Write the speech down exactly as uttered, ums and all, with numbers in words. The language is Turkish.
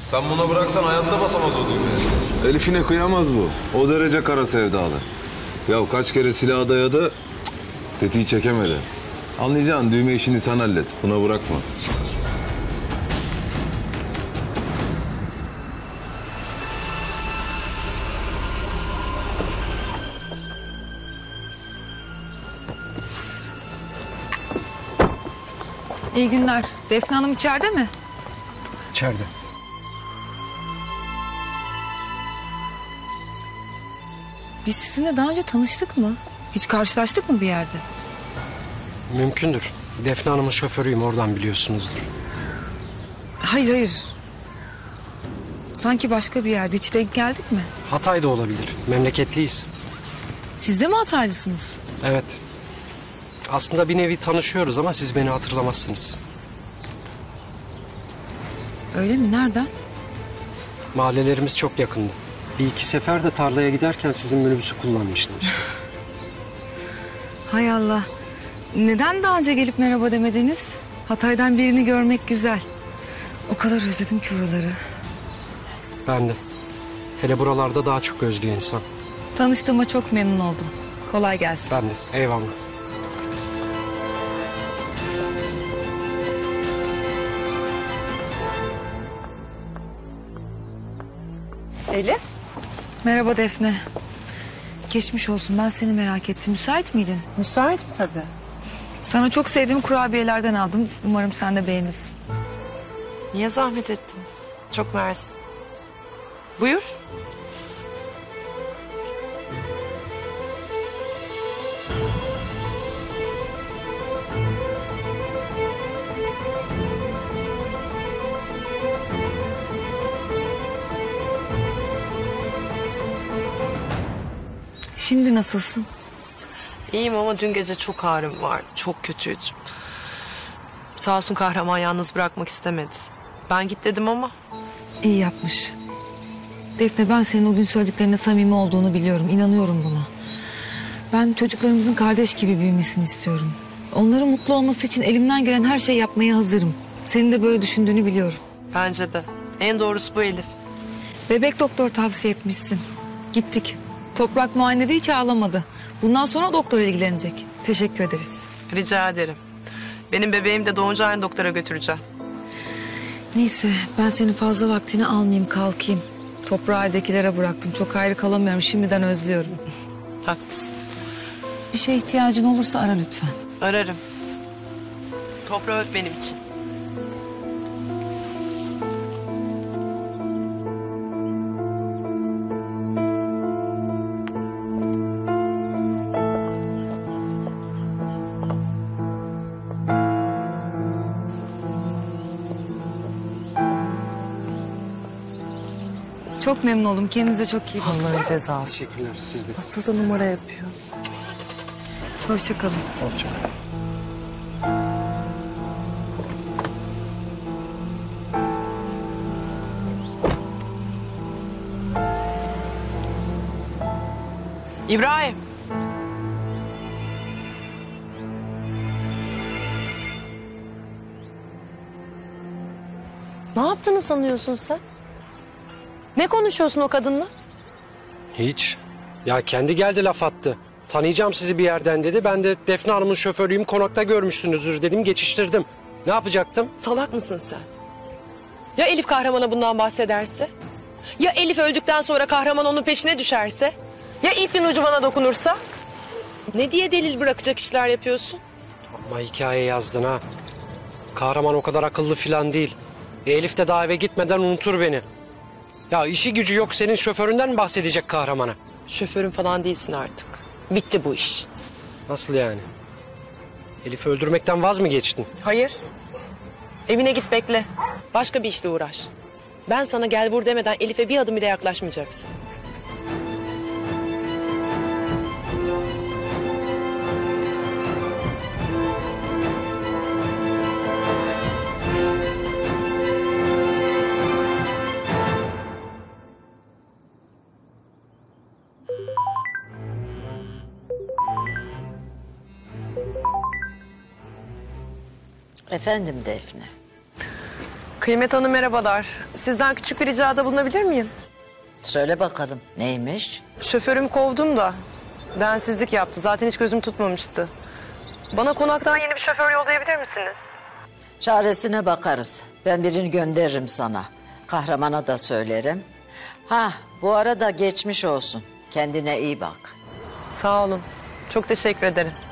Sen buna bıraksan hayatta basamaz o düğmeye. Elif'ine kıyamaz bu. O derece kara sevdalı. Ya kaç kere silah dayadı, cık, tetiği çekemedi. Anlayacaksın, düğme işini sen hallet. Buna bırakma. İyi günler. Defne Hanım içeride mi? İçeride. Biz sizinle daha önce tanıştık mı? Hiç karşılaştık mı bir yerde? Mümkündür. Defne Hanım'ın şoförüyüm, oradan biliyorsunuzdur. Hayır hayır. Sanki başka bir yerde. Hiç denk geldik mi? Hatay da olabilir. Memleketliyiz. Siz de mi Hataylısınız? Evet. Aslında bir nevi tanışıyoruz ama siz beni hatırlamazsınız. Öyle mi? Nereden? Mahallelerimiz çok yakındı. Bir iki sefer de tarlaya giderken sizin minibüsü kullanmıştım. Hay Allah. Neden daha önce gelip merhaba demediniz? Hatay'dan birini görmek güzel. O kadar özledim ki oraları. Ben de. Hele buralarda daha çok özlüyor insan. Tanıştığıma çok memnun oldum. Kolay gelsin. Ben de. Eyvallah. Elif. Merhaba Defne. Geçmiş olsun, ben seni merak ettim. Müsait miydin? Müsait mi tabii? Sana çok sevdiğim kurabiyelerden aldım. Umarım sen de beğenirsin. Niye zahmet ettin? Çok mersi. Buyur. Şimdi nasılsın? İyiyim ama dün gece çok ağrım vardı. Çok kötüydüm. Sağ olsun kahraman yalnız bırakmak istemedi. Ben git dedim ama. İyi yapmış. Defne, ben senin o gün söylediklerine samimi olduğunu biliyorum. İnanıyorum buna. Ben çocuklarımızın kardeş gibi büyümesini istiyorum. Onların mutlu olması için elimden gelen her şeyi yapmaya hazırım. Senin de böyle düşündüğünü biliyorum. Bence de. En doğrusu bu Elif. Bebek doktor tavsiye etmişsin. Gittik. Toprak muayenede hiç ağlamadı. Bundan sonra doktor ilgilenecek. Teşekkür ederiz. Rica ederim. Benim bebeğim de doğunca aynı doktora götüreceğim. Neyse, ben senin fazla vaktini almayayım, kalkayım. Toprağı evdekilere bıraktım. Çok ayrı kalamıyorum. Şimdiden özlüyorum. Haklısın. Bir şeye ihtiyacın olursa ara lütfen. Ararım. Toprağı öp benim için. Çok memnun oldum. Kendinize çok iyi bakın. Allah'ın cezası. Teşekkürler, siz de. Nasıl da numara yapıyor. Hoşça kalın. Hoşça kalın. İbrahim. Ne yaptığını sanıyorsun sen? Ne konuşuyorsun o kadınla? Hiç. Ya kendi geldi laf attı. Tanıyacağım sizi bir yerden dedi. Ben de Defne Hanım'ın şoförüyüm, konakta görmüşsünüzdür dedim, geçiştirdim. Ne yapacaktım? Salak mısın sen? Ya Elif kahramana bundan bahsederse? Ya Elif öldükten sonra kahraman onun peşine düşerse? Ya ipin ucu bana dokunursa? Ne diye delil bırakacak işler yapıyorsun? Ama hikaye yazdın ha. Kahraman o kadar akıllı filan değil. E, Elif de daha eve gitmeden unutur beni. Ya işi gücü yok, senin şoföründen mi bahsedecek kahramana? Şoförün falan değilsin artık. Bitti bu iş. Nasıl yani? Elif'i öldürmekten vaz mı geçtin? Hayır. Evine git bekle. Başka bir işle uğraş. Ben sana gel vur demeden Elif'e bir adım bile yaklaşmayacaksın. Efendim Defne. Kıymet Hanım merhabalar. Sizden küçük bir ricada bulunabilir miyim? Söyle bakalım neymiş? Şoförüm kovdum da densizlik yaptı. Zaten hiç gözüm tutmamıştı. Bana konaktan yeni bir şoför yollayabilir misiniz? Çaresine bakarız. Ben birini gönderirim sana. Kahramana da söylerim. Ha bu arada geçmiş olsun. Kendine iyi bak. Sağ olun. Çok teşekkür ederim.